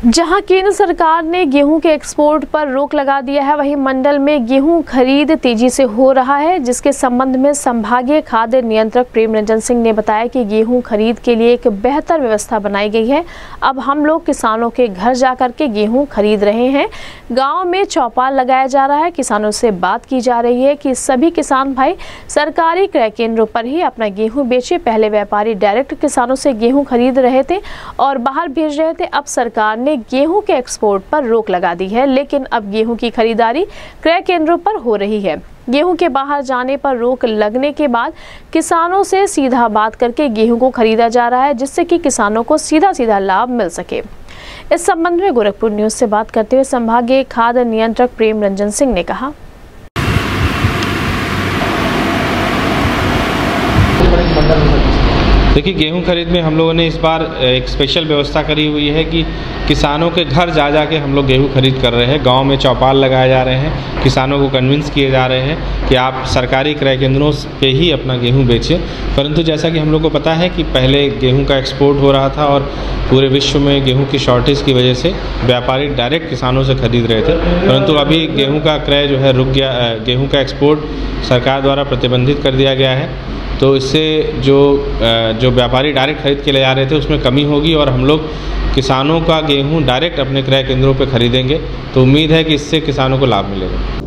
जहां केंद्र सरकार ने गेहूं के एक्सपोर्ट पर रोक लगा दिया है, वहीं मंडल में गेहूं खरीद तेजी से हो रहा है, जिसके संबंध में संभागीय खाद्य नियंत्रक प्रेम रंजन सिंह ने बताया कि गेहूं खरीद के लिए एक बेहतर व्यवस्था बनाई गई है। अब हम लोग किसानों के घर जाकर के गेहूं खरीद रहे हैं। गाँव में चौपाल लगाया जा रहा है। किसानों से बात की जा रही है कि सभी किसान भाई सरकारी क्रय केंद्रों पर ही अपना गेहूँ बेचे। पहले व्यापारी डायरेक्ट किसानों से गेहूँ खरीद रहे थे और बाहर भेज रहे थे। अब सरकार ने गेहूं के एक्सपोर्ट पर रोक लगा दी है, लेकिन अब गेहूं की खरीदारी क्रय केंद्रों पर हो रही है। गेहूं के बाहर जाने पर रोक लगने के बाद किसानों से सीधा बात करके गेहूं को खरीदा जा रहा है, जिससे कि किसानों को सीधा लाभ मिल सके। इस संबंध में गोरखपुर न्यूज से बात करते हुए संभागीय खाद्य नियंत्रक प्रेम रंजन सिंह ने कहा, देखिए, गेहूं खरीद में हम लोगों ने इस बार एक स्पेशल व्यवस्था करी हुई है कि किसानों के घर जा के हम लोग गेहूं खरीद कर रहे हैं। गांव में चौपाल लगाए जा रहे हैं, किसानों को कन्विंस किए जा रहे हैं कि आप सरकारी क्रय केंद्रों पे ही अपना गेहूं बेचें। परंतु जैसा कि हम लोग को पता है कि पहले गेहूं का एक्सपोर्ट हो रहा था और पूरे विश्व में गेहूँ की शॉर्टेज की वजह से व्यापारी डायरेक्ट किसानों से खरीद रहे थे। परंतु अभी गेहूँ का क्रय जो है रुक गया। गेहूँ का एक्सपोर्ट सरकार द्वारा प्रतिबंधित कर दिया गया है, तो इससे जो व्यापारी डायरेक्ट खरीद के ले जा रहे थे उसमें कमी होगी और हम लोग किसानों का गेहूं डायरेक्ट अपने क्रय केंद्रों पर खरीदेंगे। तो उम्मीद है कि इससे किसानों को लाभ मिलेगा।